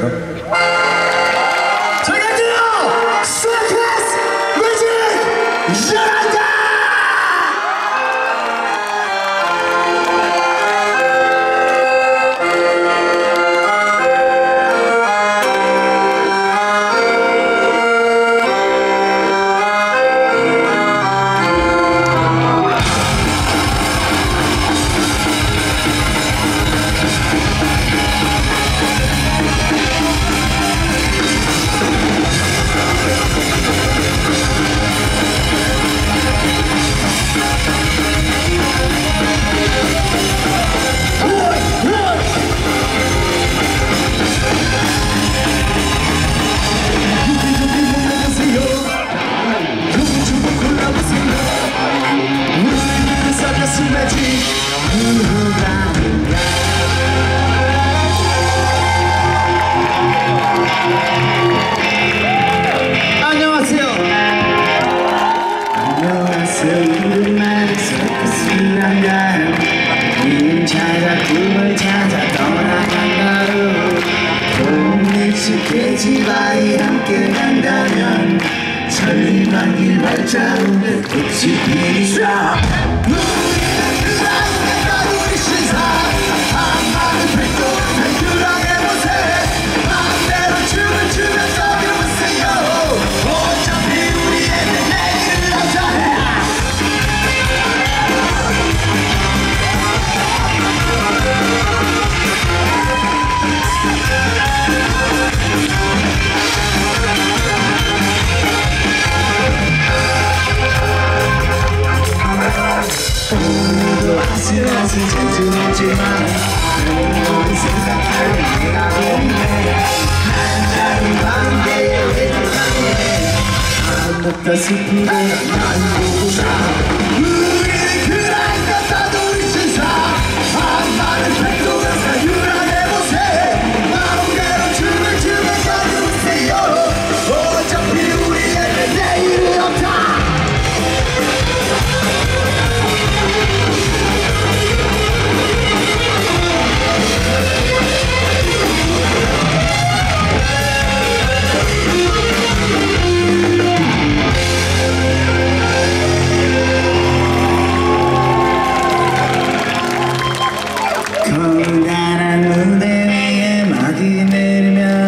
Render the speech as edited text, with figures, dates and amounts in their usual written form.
그럼? 저희 갈게요! 스웨트스 뮤직 열한다! 꿈을 찾아 떠나간다로 익숙해지바이 함께 간다면 천리만일 발자국에 꽃이 피죠. 아슬아슬 잔뜩했지만 너를 생각하는 내가 없네. 한자리 관계에 외면하네. 아무것도 슬프고 난 보구나. 우리는 그날 같아도 우리 신사 한마는 백동을 사유랑해보세. 마음대로 춤을 추며 가주세요. 어차피 우리에게 내일은 없다. 커다란 무대 위에 막이 내리면